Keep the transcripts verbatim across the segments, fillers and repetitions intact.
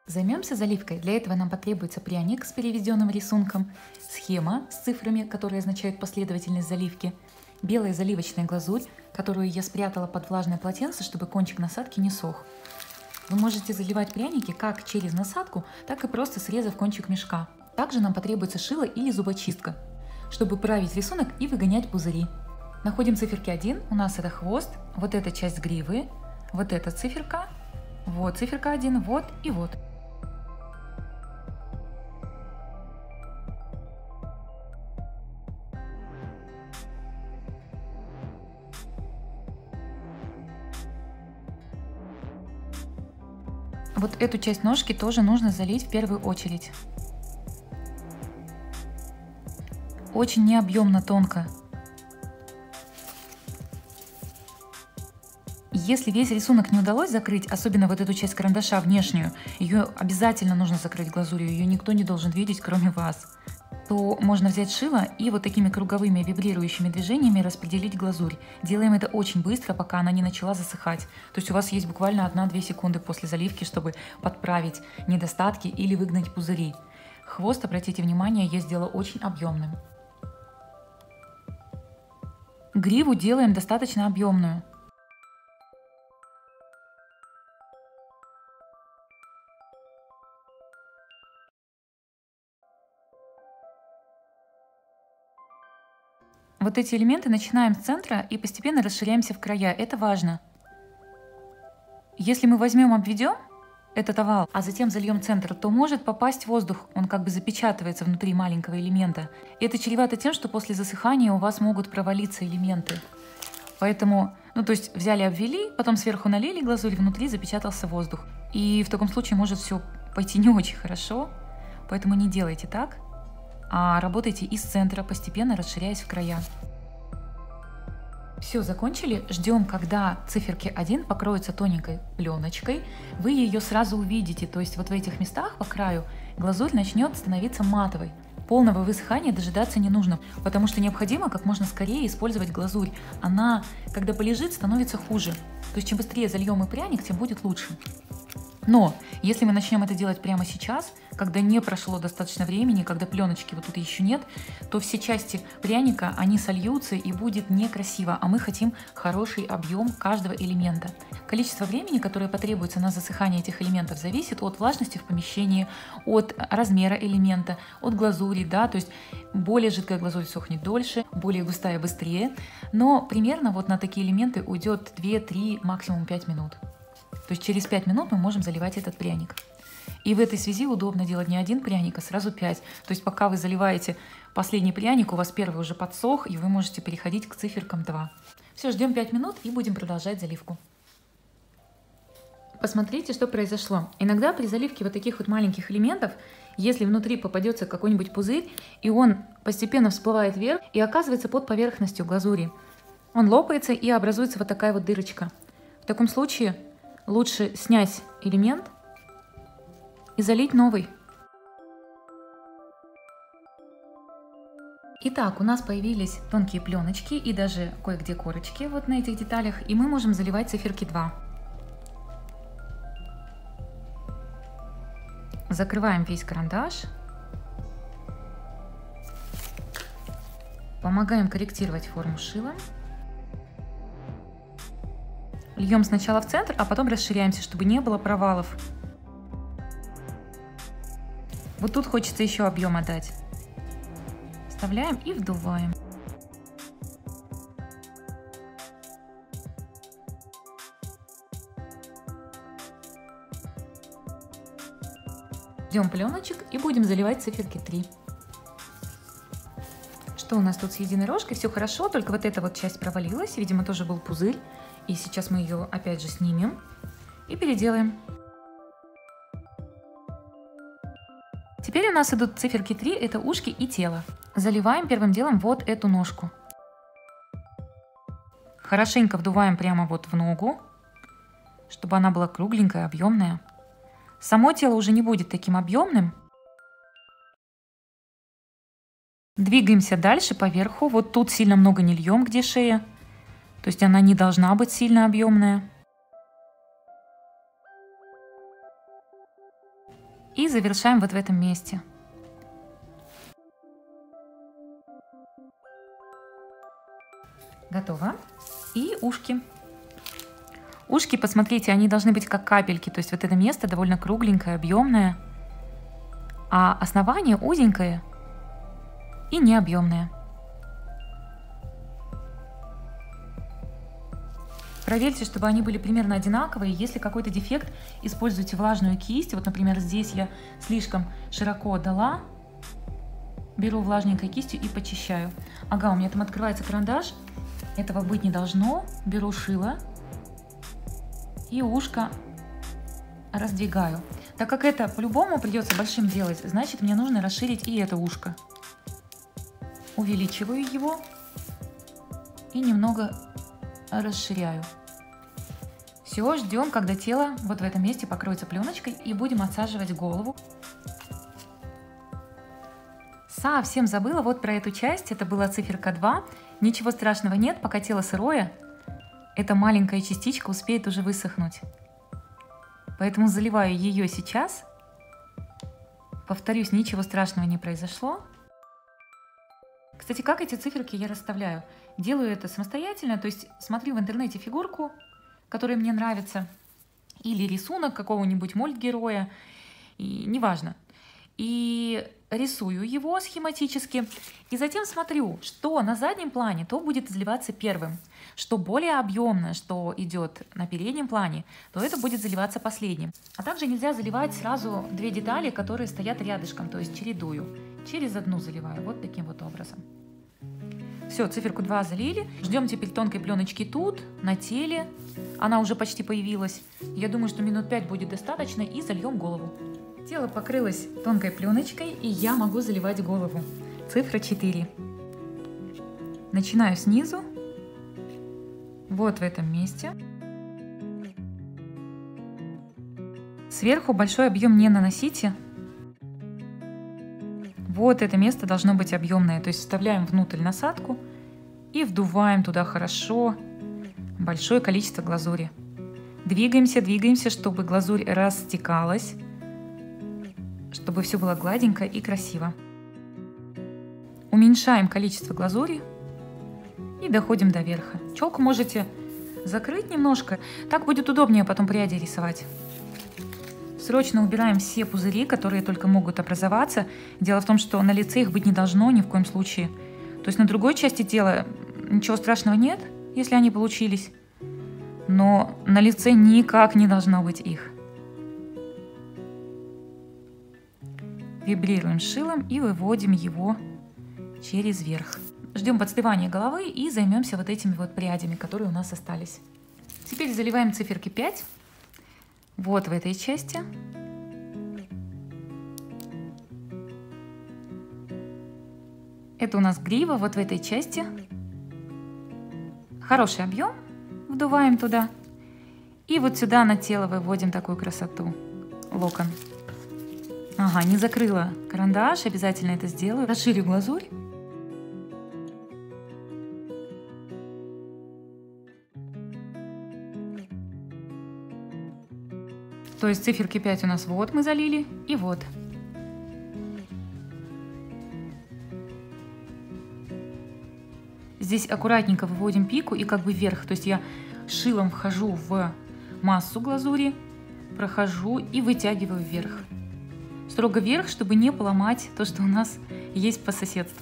Займемся заливкой. Для этого нам потребуется пряник с переведенным рисунком, схема с цифрами, которые означают последовательность заливки, белая заливочная глазурь, которую я спрятала под влажное полотенце, чтобы кончик насадки не сох. Вы можете заливать пряники как через насадку, так и просто срезав кончик мешка. Также нам потребуется шило или зубочистка, чтобы править рисунок и выгонять пузыри. Находим циферки один, у нас это хвост, вот эта часть гривы, вот эта циферка, вот циферка один, вот и вот. Вот эту часть ножки тоже нужно залить в первую очередь. Очень необъемно, тонко. Если весь рисунок не удалось закрыть, особенно вот эту часть карандаша внешнюю, ее обязательно нужно закрыть глазурью, ее никто не должен видеть, кроме вас, то можно взять шило и вот такими круговыми вибрирующими движениями распределить глазурь. Делаем это очень быстро, пока она не начала засыхать. То есть у вас есть буквально одна-две секунды после заливки, чтобы подправить недостатки или выгнать пузыри. Хвост, обратите внимание, я сделала очень объемным. Гриву делаем достаточно объемную. Вот эти элементы начинаем с центра и постепенно расширяемся в края. Это важно. Если мы возьмем, обведем этот овал, а затем зальем центр, то может попасть воздух. Он как бы запечатывается внутри маленького элемента. И это чревато тем, что после засыхания у вас могут провалиться элементы. Поэтому, ну то есть взяли, обвели, потом сверху налили глазурь, внутри запечатался воздух. И в таком случае может все пойти не очень хорошо. Поэтому не делайте так. А работайте из центра, постепенно расширяясь в края. Все, закончили. Ждем, когда циферки один покроются тоненькой пленочкой. Вы ее сразу увидите, то есть вот в этих местах по краю глазурь начнет становиться матовой. Полного высыхания дожидаться не нужно, потому что необходимо как можно скорее использовать глазурь. Она, когда полежит, становится хуже. То есть чем быстрее зальем мы пряник, тем будет лучше. Но если мы начнем это делать прямо сейчас, когда не прошло достаточно времени, когда пленочки вот тут еще нет, то все части пряника, они сольются и будет некрасиво, а мы хотим хороший объем каждого элемента. Количество времени, которое потребуется на засыхание этих элементов, зависит от влажности в помещении, от размера элемента, от глазури, да, то есть более жидкая глазурь сохнет дольше, более густая быстрее, но примерно вот на такие элементы уйдет две-три, максимум пять минут. То есть через пять минут мы можем заливать этот пряник. И в этой связи удобно делать не один пряник, а сразу пять. То есть пока вы заливаете последний пряник, у вас первый уже подсох, и вы можете переходить к циферкам два. Все, ждем пять минут и будем продолжать заливку. Посмотрите, что произошло. Иногда при заливке вот таких вот маленьких элементов, если внутри попадется какой-нибудь пузырь, и он постепенно всплывает вверх и оказывается под поверхностью глазури, он лопается и образуется вот такая вот дырочка. В таком случае лучше снять элемент и залить новый. Итак, у нас появились тонкие пленочки и даже кое-где корочки вот на этих деталях, и мы можем заливать циферки два. Закрываем весь карандаш. Помогаем корректировать форму шила. Льем сначала в центр, а потом расширяемся, чтобы не было провалов. Вот тут хочется еще объема дать. Вставляем и вдуваем. Ждем пленочек и будем заливать циферки три. Что у нас тут с единой рожкой? Все хорошо, только вот эта вот часть провалилась. Видимо, тоже был пузырь. И сейчас мы ее опять же снимем и переделаем. Теперь у нас идут циферки три, это ушки и тело. Заливаем первым делом вот эту ножку. Хорошенько вдуваем прямо вот в ногу, чтобы она была кругленькая, объемная. Само тело уже не будет таким объемным. Двигаемся дальше по верху. Вот тут сильно много не льем, где шея. То есть она не должна быть сильно объемная. И завершаем вот в этом месте. Готово. И ушки. Ушки, посмотрите, они должны быть как капельки, то есть вот это место довольно кругленькое, объемное, а основание узенькое и необъемное. Проверьте, чтобы они были примерно одинаковые. Если какой-то дефект, используйте влажную кисть. Вот, например, здесь я слишком широко дала. Беру влажненькой кистью и почищаю. Ага, у меня там открывается карандаш. Этого быть не должно. Беру шило и ушко раздвигаю. Так как это по-любому придется большим делать, значит, мне нужно расширить и это ушко. Увеличиваю его и немного расширяю. Все, ждем, когда тело вот в этом месте покроется пленочкой, и будем отсаживать голову. Совсем забыла вот про эту часть, это была циферка два. Ничего страшного нет, пока тело сырое, эта маленькая частичка успеет уже высохнуть. Поэтому заливаю ее сейчас. Повторюсь, ничего страшного не произошло. Кстати, как эти циферки я расставляю? Делаю это самостоятельно, то есть смотрю в интернете фигурку, которая мне нравится, или рисунок какого-нибудь мультгероя, и неважно. И рисую его схематически, и затем смотрю, что на заднем плане, то будет заливаться первым, что более объемное, что идет на переднем плане, то это будет заливаться последним. А также нельзя заливать сразу две детали, которые стоят рядышком, то есть чередую. Через одну заливаю, вот таким вот образом. Все, циферку два залили. Ждем теперь тонкой пленочки тут, на теле. Она уже почти появилась. Я думаю, что минут пять будет достаточно, и зальем голову. Тело покрылось тонкой пленочкой, и я могу заливать голову. Цифра четыре. Начинаю снизу. Вот в этом месте. Сверху большой объем не наносите. Вот это место должно быть объемное, то есть вставляем внутрь насадку и вдуваем туда хорошо большое количество глазури. Двигаемся, двигаемся, чтобы глазурь растекалась, чтобы все было гладенько и красиво. Уменьшаем количество глазури и доходим до верха. Челку можете закрыть немножко, так будет удобнее потом пряди рисовать. Срочно убираем все пузыри, которые только могут образоваться. Дело в том, что на лице их быть не должно ни в коем случае. То есть на другой части тела ничего страшного нет, если они получились. Но на лице никак не должно быть их. Вибрируем шилом и выводим его через верх. Ждем подстывания головы и займемся вот этими вот прядями, которые у нас остались. Теперь заливаем циферки пять. Вот в этой части. Это у нас грива, вот в этой части. Хороший объем. Вдуваем туда. И вот сюда на тело выводим такую красоту. Локон. Ага, не закрыла карандаш, обязательно это сделаю. Расширю глазурь. То есть циферки пять у нас вот мы залили, и вот. Здесь аккуратненько выводим пику и как бы вверх. То есть я шилом вхожу в массу глазури, прохожу и вытягиваю вверх. Строго вверх, чтобы не поломать то, что у нас есть по соседству.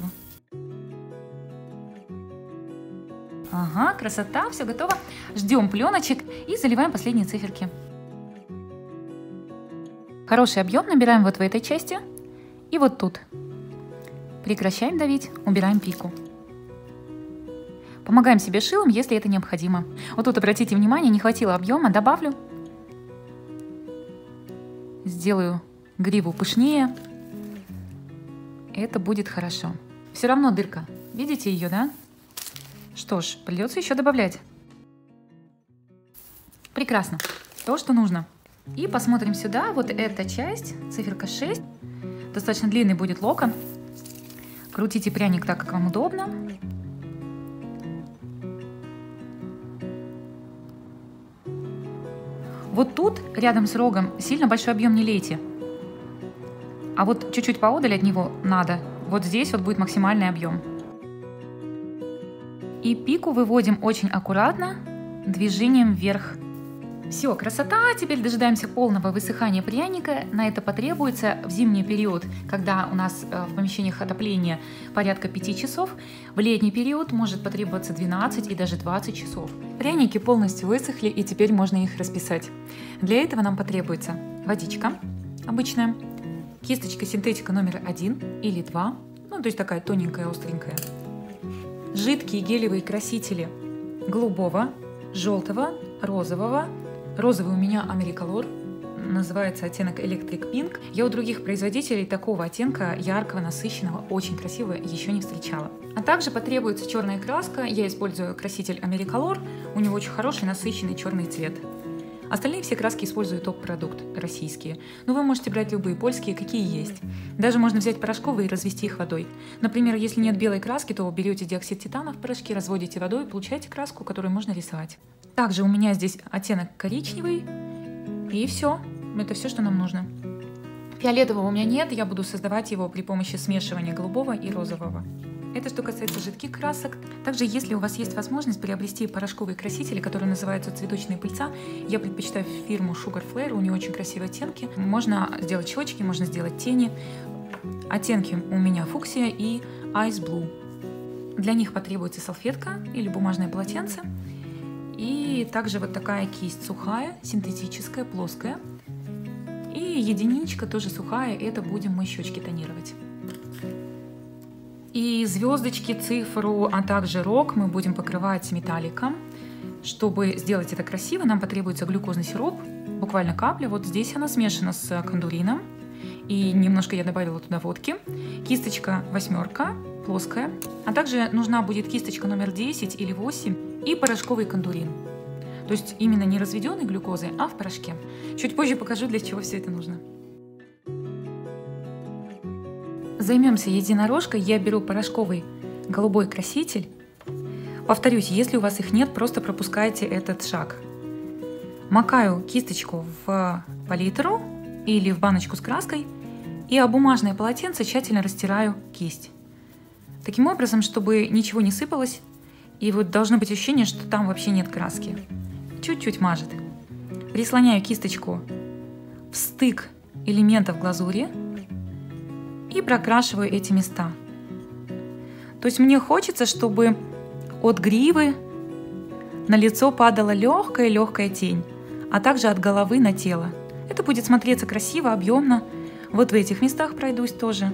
Ага, красота, все готово. Ждем пленочек и заливаем последние циферки. Хороший объем набираем вот в этой части и вот тут. Прекращаем давить, убираем пику. Помогаем себе шилом, если это необходимо. Вот тут обратите внимание, не хватило объема, добавлю. Сделаю гриву пышнее. Это будет хорошо. Все равно дырка. Видите ее, да? Что ж, придется еще добавлять. Прекрасно. То, что нужно. И посмотрим сюда, вот эта часть, циферка шесть, достаточно длинный будет локон. Крутите пряник так, как вам удобно. Вот тут, рядом с рогом, сильно большой объем не лейте. А вот чуть-чуть поодаль от него надо. Вот здесь вот будет максимальный объем. И пику выводим очень аккуратно, движением вверх. Все, красота! Теперь дожидаемся полного высыхания пряника. На это потребуется в зимний период, когда у нас в помещениях отопления порядка пяти часов. В летний период может потребоваться двенадцать и даже двадцать часов. Пряники полностью высохли, и теперь можно их расписать. Для этого нам потребуется водичка обычная, кисточка синтетика номер один или два, ну то есть такая тоненькая, остренькая, жидкие гелевые красители голубого, желтого, розового. Розовый у меня Americolor, называется оттенок Electric Pink. Я у других производителей такого оттенка яркого, насыщенного, очень красивого еще не встречала. А также потребуется черная краска. Я использую краситель Americolor, у него очень хороший насыщенный черный цвет. Остальные все краски использую топ-продукт, российские. Но вы можете брать любые, польские, какие есть. Даже можно взять порошковые и развести их водой. Например, если нет белой краски, то берете диоксид титана в порошке, разводите водой, получаете краску, которую можно рисовать. Также у меня здесь оттенок коричневый. И все. Это все, что нам нужно. Фиолетового у меня нет, я буду создавать его при помощи смешивания голубого и розового. Это что касается жидких красок. Также, если у вас есть возможность приобрести порошковые красители, которые называются цветочные пыльца, я предпочитаю фирму Sugar Flare, у нее очень красивые оттенки. Можно сделать щечки, можно сделать тени. Оттенки у меня фуксия и Ice Blue. Для них потребуется салфетка или бумажное полотенце. И также вот такая кисть сухая, синтетическая, плоская. И единичка тоже сухая, это будем мы щечки тонировать. И звездочки, цифру, а также рог мы будем покрывать металликом. Чтобы сделать это красиво, нам потребуется глюкозный сироп, буквально капля. Вот здесь она смешана с кондурином. И немножко я добавила туда водки. Кисточка восьмерка, плоская. А также нужна будет кисточка номер десять или восемь и порошковый кондурин. То есть именно не разведенной глюкозой, а в порошке. Чуть позже покажу, для чего все это нужно. Займемся единорожкой. Я беру порошковый голубой краситель. Повторюсь, если у вас их нет, просто пропускайте этот шаг. Макаю кисточку в палитру или в баночку с краской и об бумажное полотенце тщательно растираю кисть. Таким образом, чтобы ничего не сыпалось, и вот должно быть ощущение, что там вообще нет краски. Чуть-чуть мажет. Прислоняю кисточку в стык элементов глазури и прокрашиваю эти места. То есть мне хочется, чтобы от гривы на лицо падала легкая-легкая тень, а также от головы на тело. Это будет смотреться красиво, объемно. Вот в этих местах пройдусь тоже.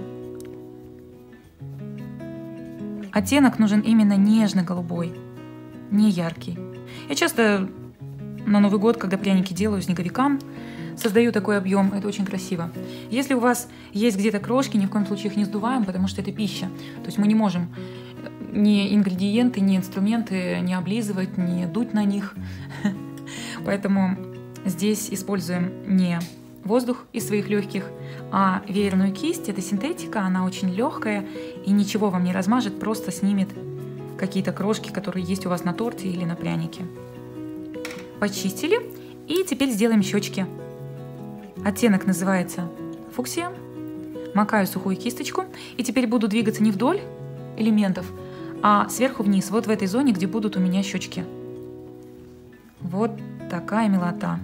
Оттенок нужен именно нежно-голубой, не яркий. Я часто на Новый год, когда пряники делаю снеговикам, создаю такой объем, это очень красиво. Если у вас есть где-то крошки, ни в коем случае их не сдуваем, потому что это пища. То есть мы не можем ни ингредиенты, ни инструменты не облизывать, не дуть на них. Поэтому здесь используем не воздух из своих легких, а веерную кисть. Это синтетика, она очень легкая и ничего вам не размажет, просто снимет какие-то крошки, которые есть у вас на торте или на прянике. Почистили. И теперь сделаем щечки. Оттенок называется фуксия. Макаю сухую кисточку. И теперь буду двигаться не вдоль элементов, а сверху вниз, вот в этой зоне, где будут у меня щечки. Вот такая милота.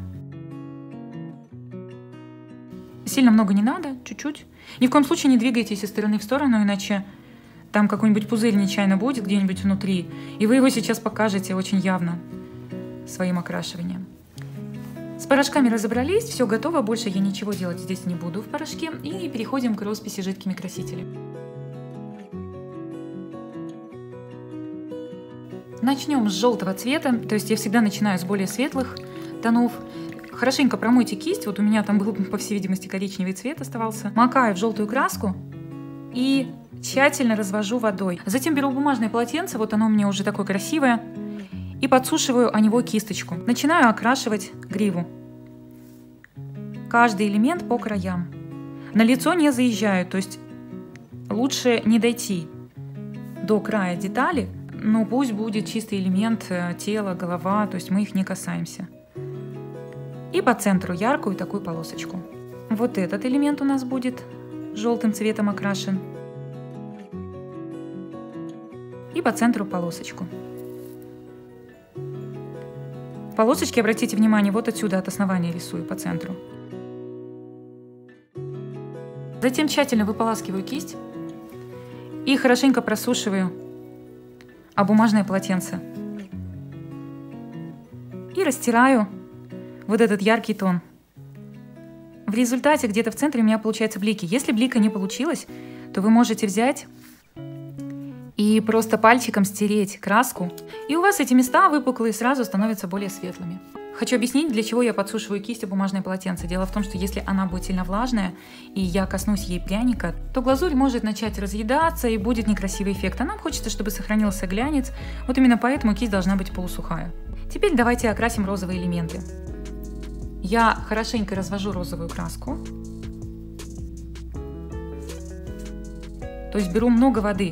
Сильно много не надо, чуть-чуть. Ни в коем случае не двигайтесь из стороны в сторону, иначе там какой-нибудь пузырь нечаянно будет где-нибудь внутри, и вы его сейчас покажете очень явно своим окрашиванием. С порошками разобрались, все готово, больше я ничего делать здесь не буду в порошке, и переходим к росписи жидкими красителями. Начнем с желтого цвета, то есть я всегда начинаю с более светлых тонов. Хорошенько промойте кисть, вот у меня там был, по всей видимости, коричневый цвет оставался. Макаю в желтую краску и тщательно развожу водой. Затем беру бумажное полотенце, вот оно у меня уже такое красивое, и подсушиваю о него кисточку. Начинаю окрашивать гриву. Каждый элемент по краям. На лицо не заезжаю, то есть лучше не дойти до края детали, но пусть будет чистый элемент тела, голова, то есть мы их не касаемся. И по центру яркую такую полосочку. Вот этот элемент у нас будет желтым цветом окрашен. И по центру полосочку. Полосочки, обратите внимание, вот отсюда от основания рисую по центру. Затем тщательно выполаскиваю кисть и хорошенько просушиваю о бумажное полотенце. И растираю вот этот яркий тон. В результате где-то в центре у меня получаются блики. Если блика не получилось, то вы можете взять и просто пальчиком стереть краску, и у вас эти места выпуклые сразу становятся более светлыми. Хочу объяснить, для чего я подсушиваю кисть о бумажное полотенце. Дело в том, что если она будет сильно влажная, и я коснусь ей пряника, то глазурь может начать разъедаться, и будет некрасивый эффект. А нам хочется, чтобы сохранился глянец, вот именно поэтому кисть должна быть полусухая. Теперь давайте окрасим розовые элементы. Я хорошенько развожу розовую краску. То есть беру много воды.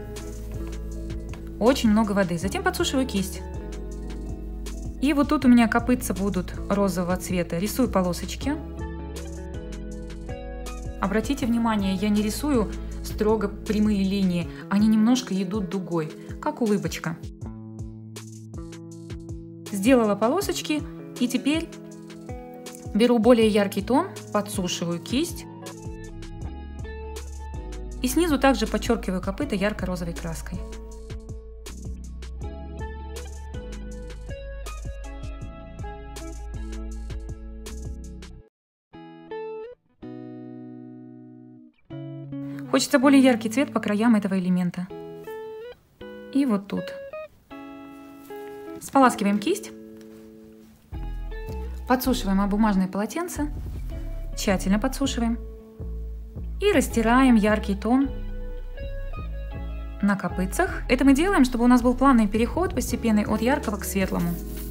Очень много воды. Затем подсушиваю кисть. И вот тут у меня копытца будут розового цвета. Рисую полосочки. Обратите внимание, я не рисую строго прямые линии. Они немножко идут дугой, как улыбочка. Сделала полосочки. И теперь беру более яркий тон, подсушиваю кисть. И снизу также подчеркиваю копыта ярко-розовой краской. Хочется более яркий цвет по краям этого элемента. И вот тут. Споласкиваем кисть. Подсушиваем о бумажное полотенце. Тщательно подсушиваем. И растираем яркий тон на копытцах. Это мы делаем, чтобы у нас был плавный переход постепенный от яркого к светлому.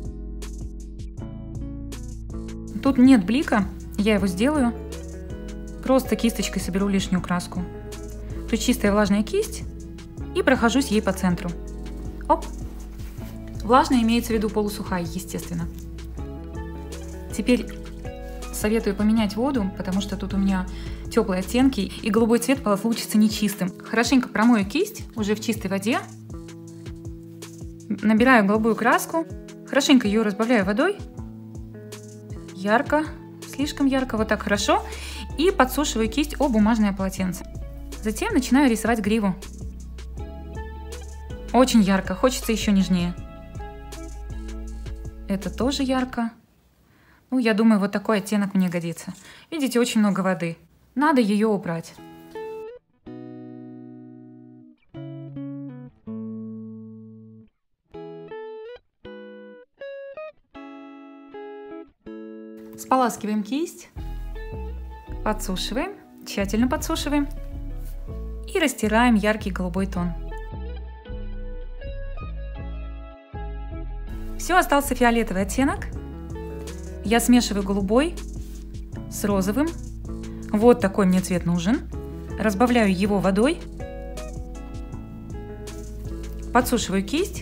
Тут нет блика, я его сделаю. Просто кисточкой соберу лишнюю краску. Тут чистая влажная кисть и прохожусь ей по центру. Оп! Влажная имеется в виду полусухая, естественно. Теперь советую поменять воду, потому что тут у меня теплые оттенки, и голубой цвет получится нечистым. Хорошенько промою кисть уже в чистой воде. Набираю голубую краску. Хорошенько ее разбавляю водой. Ярко, слишком ярко, вот так хорошо. И подсушиваю кисть о бумажное полотенце. Затем начинаю рисовать гриву. Очень ярко, хочется еще нежнее. Это тоже ярко. Ну, я думаю, вот такой оттенок мне годится. Видите, очень много воды. Надо ее убрать. Споласкиваем кисть. Подсушиваем. Тщательно подсушиваем. И растираем яркий голубой тон. Все, остался фиолетовый оттенок. Я смешиваю голубой с розовым. Вот такой мне цвет нужен. Разбавляю его водой. Подсушиваю кисть.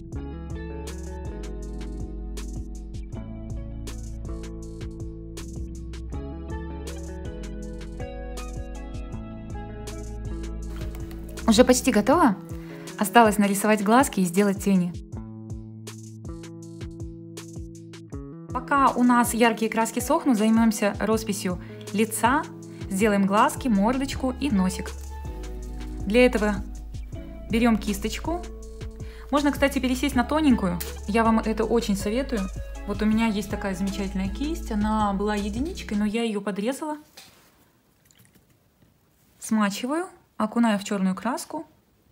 Уже почти готово. Осталось нарисовать глазки и сделать тени. Пока у нас яркие краски сохнут, займемся росписью лица. Сделаем глазки, мордочку и носик. Для этого берем кисточку. Можно, кстати, пересесть на тоненькую. Я вам это очень советую. Вот у меня есть такая замечательная кисть. Она была единичкой, но я ее подрезала. Смачиваю. Окунаю в черную краску.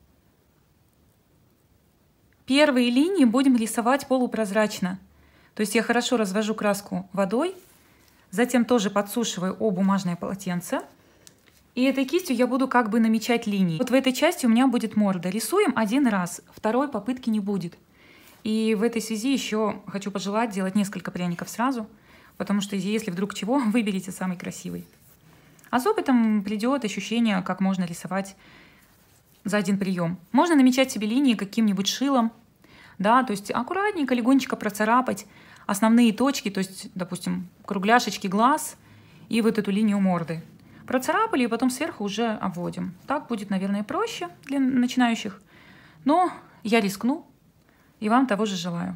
Первые линии будем рисовать полупрозрачно. То есть я хорошо развожу краску водой, затем тоже подсушиваю о бумажное полотенце. И этой кистью я буду как бы намечать линии. Вот в этой части у меня будет морда. Рисуем один раз, второй попытки не будет. И в этой связи еще хочу пожелать делать несколько пряников сразу, потому что если вдруг чего, выберите самый красивый. А с опытом придет ощущение, как можно рисовать за один прием. Можно намечать себе линии каким-нибудь шилом, да, то есть аккуратненько, легонечко процарапать основные точки, то есть, допустим, кругляшечки глаз и вот эту линию морды. Процарапали и потом сверху уже обводим. Так будет, наверное, проще для начинающих. Но я рискну и вам того же желаю.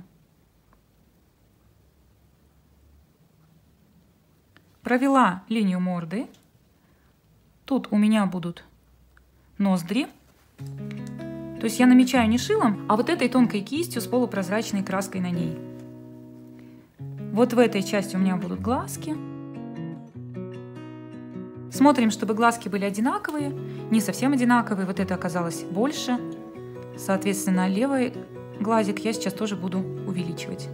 Провела линию морды. Тут у меня будут ноздри. То есть я намечаю не шилом, а вот этой тонкой кистью с полупрозрачной краской на ней. Вот в этой части у меня будут глазки. Смотрим, чтобы глазки были одинаковые, не совсем одинаковые. Вот это оказалось больше. Соответственно, левый глазик я сейчас тоже буду увеличивать.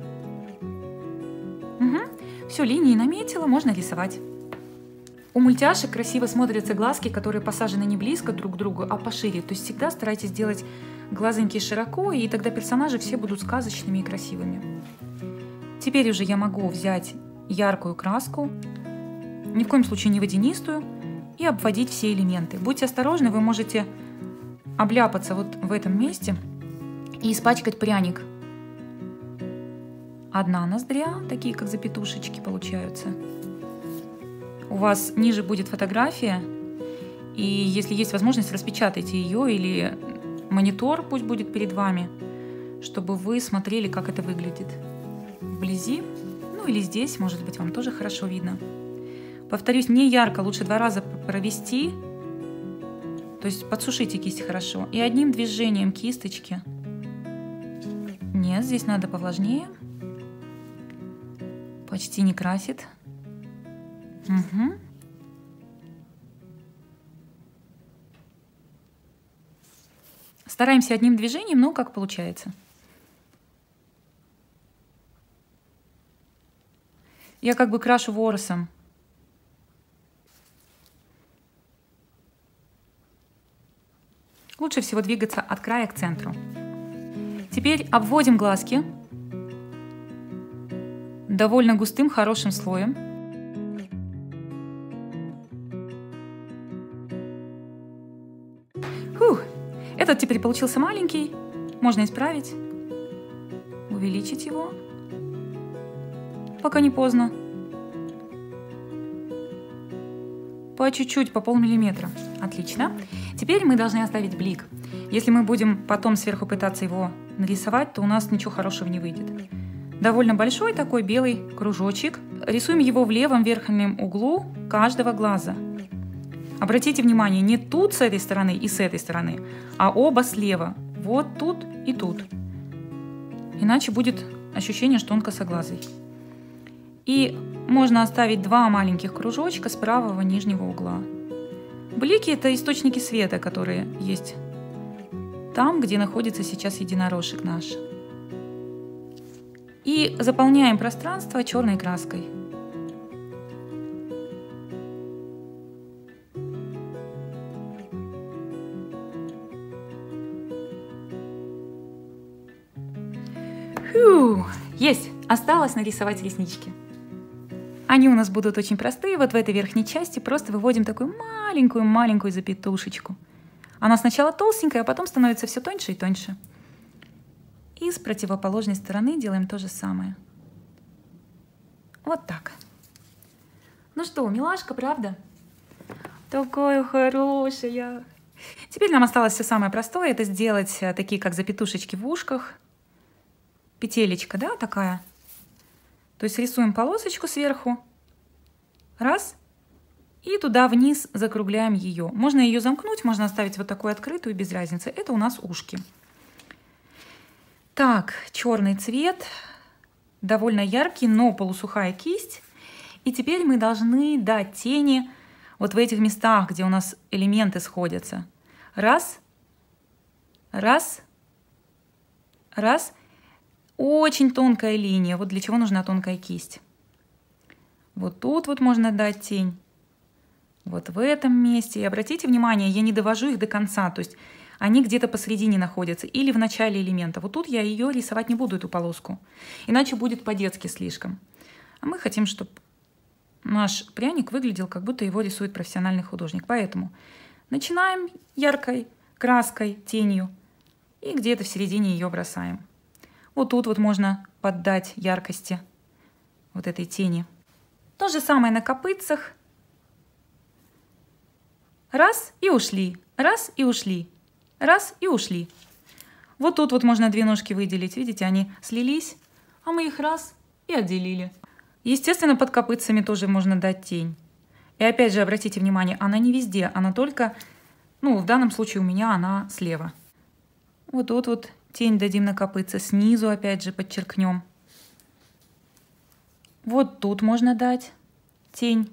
Угу. Все, линии наметила, можно рисовать. У мультяшек красиво смотрятся глазки, которые посажены не близко друг к другу, а пошире. То есть всегда старайтесь делать глазоньки широко, и тогда персонажи все будут сказочными и красивыми. Теперь уже я могу взять яркую краску, ни в коем случае не водянистую, и обводить все элементы. Будьте осторожны, вы можете обляпаться вот в этом месте и испачкать пряник. Одна ноздря, такие как запятушечки получаются. У вас ниже будет фотография, и если есть возможность, распечатайте ее или монитор пусть будет перед вами, чтобы вы смотрели, как это выглядит вблизи, ну или здесь, может быть, вам тоже хорошо видно. Повторюсь, не ярко, лучше два раза провести, то есть подсушите кисть хорошо, и одним движением кисточки. Нет, здесь надо повлажнее. Почти не красит. Угу. Стараемся одним движением, но как получается. Я как бы крашу ворсом. Лучше всего двигаться от края к центру. Теперь обводим глазки довольно густым, хорошим слоем. Фух. Этот теперь получился маленький. Можно исправить, увеличить его, пока не поздно. По чуть-чуть, по полмиллиметра. Отлично. Теперь мы должны оставить блик. Если мы будем потом сверху пытаться его нарисовать, то у нас ничего хорошего не выйдет. Довольно большой такой белый кружочек. Рисуем его в левом верхнем углу каждого глаза. Обратите внимание, не тут с этой стороны и с этой стороны, а оба слева. Вот тут и тут. Иначе будет ощущение, что он косоглазый. И можно оставить два маленьких кружочка с правого нижнего угла. Блики — это источники света, которые есть там, где находится сейчас единорожек наш. И заполняем пространство черной краской. Фу, есть! Осталось нарисовать реснички. Они у нас будут очень простые. Вот в этой верхней части просто выводим такую маленькую-маленькую запятушечку. Она сначала толстенькая, а потом становится все тоньше и тоньше. И с противоположной стороны делаем то же самое. Вот так. Ну что, милашка, правда? Такая хорошая. Теперь нам осталось все самое простое. Это сделать такие, как запятушечки в ушках. Петелечка, да, такая. То есть рисуем полосочку сверху. Раз. И туда вниз закругляем ее. Можно ее замкнуть, можно оставить вот такую открытую, без разницы. Это у нас ушки. Так, черный цвет. Довольно яркий, но полусухая кисть. И теперь мы должны дать тени вот в этих местах, где у нас элементы сходятся. Раз. Раз. Раз. Очень тонкая линия. Вот для чего нужна тонкая кисть. Вот тут вот можно дать тень. Вот в этом месте. И обратите внимание, я не довожу их до конца. То есть они где-то посередине находятся. Или в начале элемента. Вот тут я ее рисовать не буду, эту полоску. Иначе будет по-детски слишком. А мы хотим, чтобы наш пряник выглядел, как будто его рисует профессиональный художник. Поэтому начинаем яркой краской, тенью. И где-то в середине ее бросаем. Вот тут вот можно поддать яркости вот этой тени. То же самое на копытцах. Раз и ушли, раз и ушли, раз и ушли. Вот тут вот можно две ножки выделить. Видите, они слились, а мы их раз и отделили. Естественно, под копытцами тоже можно дать тень. И опять же, обратите внимание, она не везде, она только, ну, в данном случае у меня она слева. Вот тут вот тень дадим на копытце, снизу опять же подчеркнем. Вот тут можно дать тень.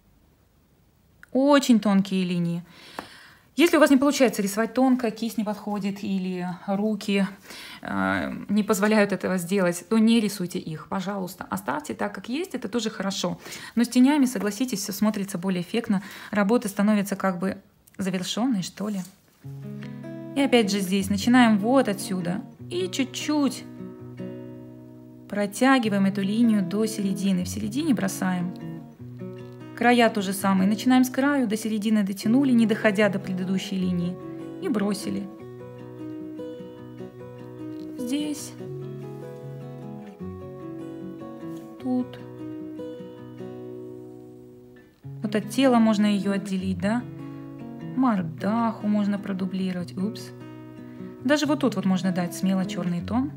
Очень тонкие линии. Если у вас не получается рисовать тонко, кисть не подходит или руки э, не позволяют этого сделать, то не рисуйте их, пожалуйста. Оставьте так, как есть, это тоже хорошо. Но с тенями, согласитесь, все смотрится более эффектно. Работа становится как бы завершенной, что ли. И опять же здесь начинаем вот отсюда. И чуть-чуть протягиваем эту линию до середины. В середине бросаем. Края то же самое. Начинаем с краю, до середины дотянули, не доходя до предыдущей линии. И бросили. Здесь. Тут. Вот от тела можно ее отделить, да? Мордаху можно продублировать. Упс. Даже вот тут вот можно дать смело черный тон.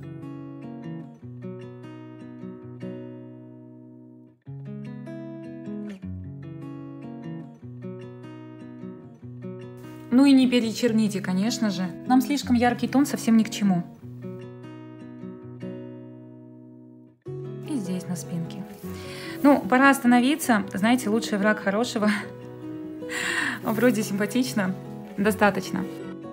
Ну и не перечерните, конечно же. Нам слишком яркий тон совсем ни к чему. И здесь на спинке. Ну, пора остановиться. Знаете, лучший враг хорошего. Вроде симпатично. Достаточно.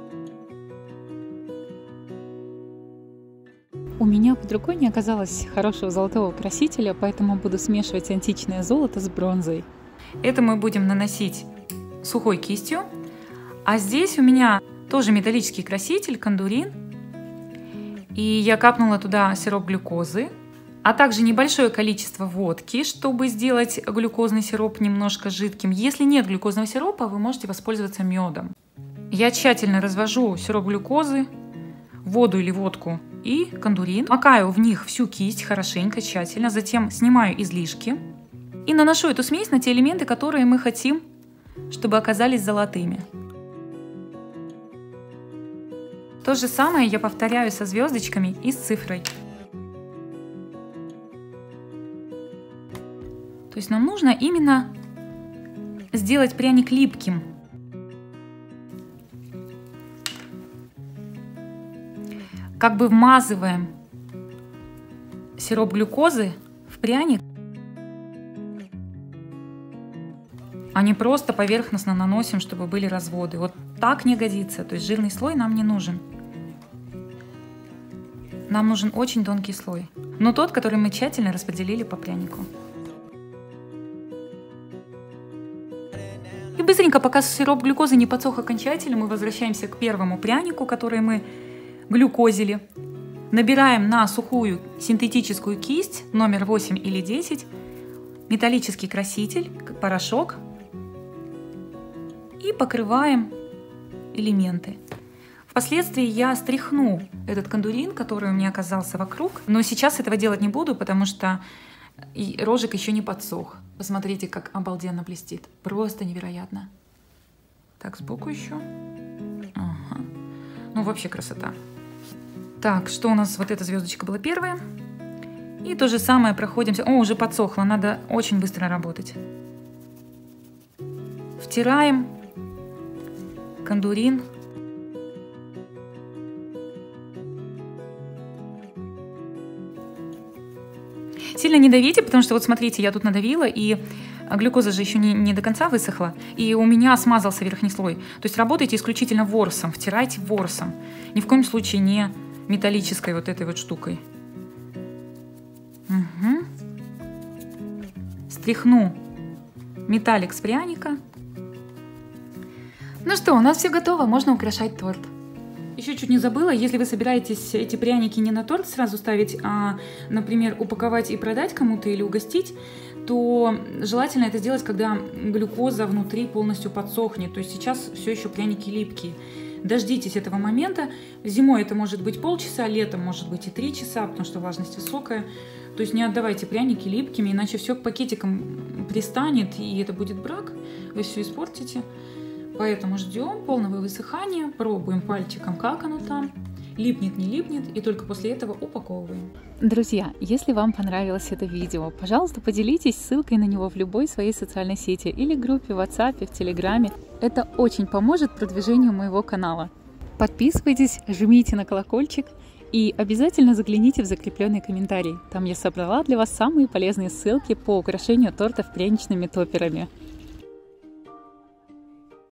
У меня под рукой не оказалось хорошего золотого красителя, поэтому буду смешивать античное золото с бронзой. Это мы будем наносить сухой кистью. А здесь у меня тоже металлический краситель, кондурин. И я капнула туда сироп глюкозы, а также небольшое количество водки, чтобы сделать глюкозный сироп немножко жидким. Если нет глюкозного сиропа, вы можете воспользоваться медом. Я тщательно развожу сироп глюкозы, воду или водку и кондурин. Макаю в них всю кисть хорошенько, тщательно. Затем снимаю излишки и наношу эту смесь на те элементы, которые мы хотим, чтобы оказались золотыми. То же самое я повторяю со звездочками и с цифрой. То есть нам нужно именно сделать пряник липким. Как бы вмазываем сироп глюкозы в пряник, а не просто поверхностно наносим, чтобы были разводы. Вот так не годится. То есть жирный слой нам не нужен. Нам нужен очень тонкий слой, но тот, который мы тщательно распределили по прянику. И быстренько, пока сироп глюкозы не подсох окончательно, мы возвращаемся к первому прянику, который мы глюкозили. Набираем на сухую синтетическую кисть номер восемь или десять металлический краситель, порошок, и покрываем элементы. Впоследствии я стряхну этот кондурин, который у меня оказался вокруг, но сейчас этого делать не буду, потому что рожек еще не подсох. Посмотрите, как обалденно блестит. Просто невероятно. Так, сбоку еще. Ага. Ну, вообще красота. Так, что у нас? Вот эта звездочка была первая. И то же самое проходимся. О, уже подсохло, надо очень быстро работать. Втираем кондурин. Сильно не давите, потому что вот смотрите, я тут надавила, и глюкоза же еще не, не до конца высохла, и у меня смазался верхний слой. То есть работайте исключительно ворсом, втирайте ворсом. Ни в коем случае не металлической вот этой вот штукой. Угу. Стряхну металлик с пряника. Ну что, у нас все готово, можно украшать торт. Еще чуть не забыла, если вы собираетесь эти пряники не на торт сразу ставить, а, например, упаковать и продать кому-то или угостить, то желательно это сделать, когда глюкоза внутри полностью подсохнет. То есть сейчас все еще пряники липкие. Дождитесь этого момента. Зимой это может быть полчаса, летом может быть и три часа, потому что влажность высокая. То есть не отдавайте пряники липкими, иначе все к пакетикам пристанет, и это будет брак. Вы все испортите. Поэтому ждем полного высыхания, пробуем пальчиком, как оно там, липнет, не липнет, и только после этого упаковываем. Друзья, если вам понравилось это видео, пожалуйста, поделитесь ссылкой на него в любой своей социальной сети или группе в WhatsApp, в Телеграме. Это очень поможет продвижению моего канала. Подписывайтесь, жмите на колокольчик и обязательно загляните в закрепленный комментарий. Там я собрала для вас самые полезные ссылки по украшению тортов пряничными топперами.